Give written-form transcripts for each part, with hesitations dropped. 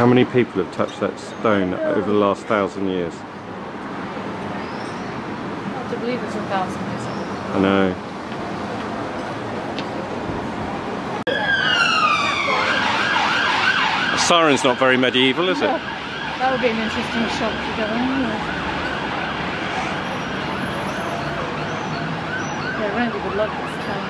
many people have touched that stone over the last 1,000 years? I believe it's 1,000 years old. I know. The siren's not very medieval, is it? That would be an interesting shot to go in. Yeah, Randy would love this town.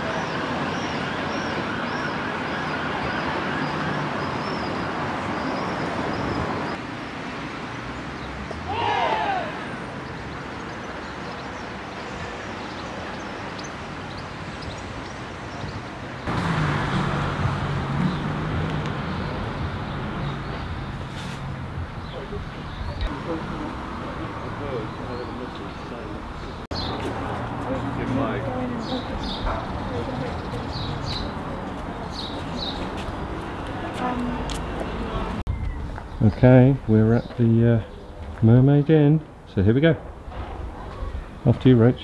Okay, we're at the Mermaid Inn, so here we go. Off to you, Rach.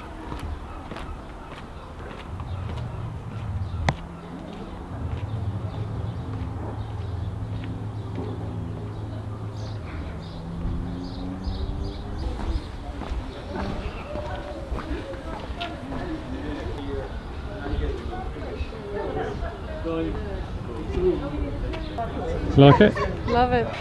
Like it? Love it.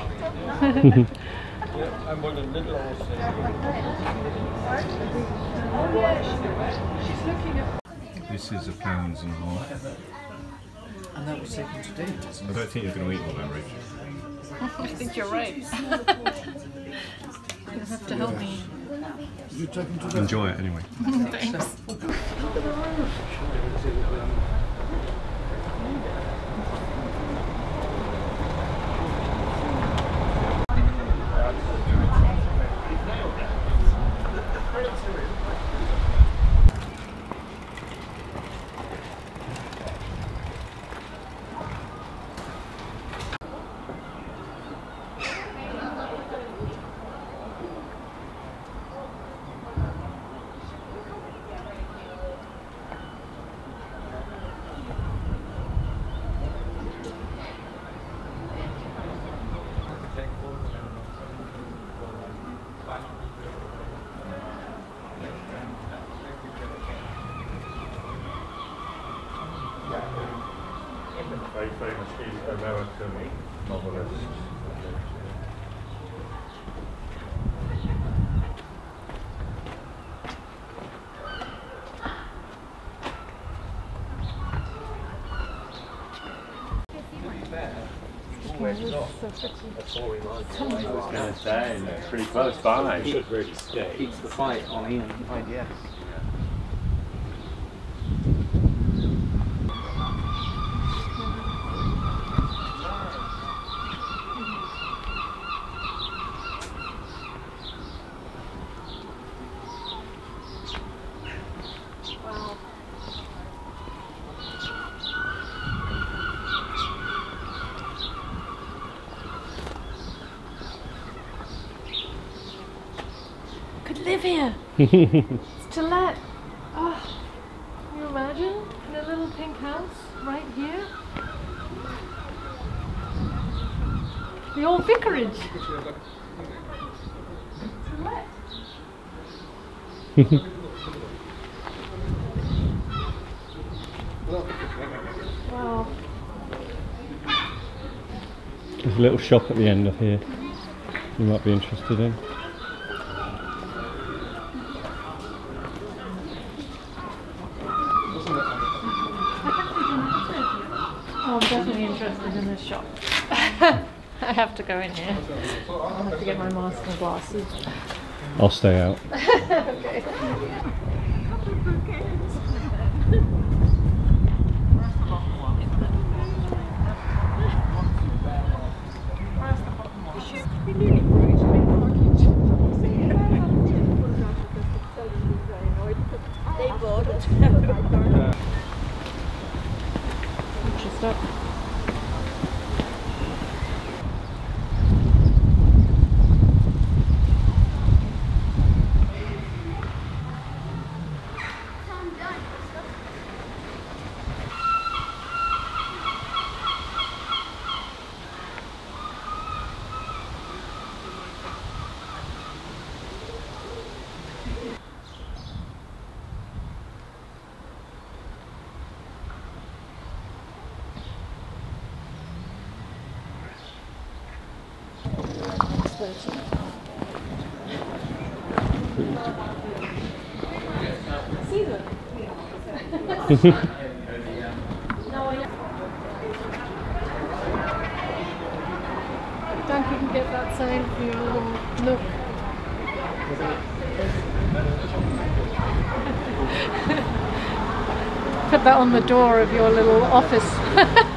This is £1.50. And that was taken to date, isn't I it? don't think you're going to eat all that, Rach. I think you're right. You have to help me. You taken to date? Enjoy it anyway. Thanks. Very famous American novelist. I was going to say, it's pretty close by. He should really stay. Keeps the fight on Ian. Yes. Could live here. It's to let. Oh, can you imagine? In a little pink house right here. The old vicarage. To let. Wow. There's a little shop at the end of here you might be interested in. Oh, I'm definitely interested in this shop. I have to go in here. I have to get my mask and glasses. I'll stay out. Okay. Stop. person. Caesar. Duncan can get that same for your little look. Put that on the door of your little office.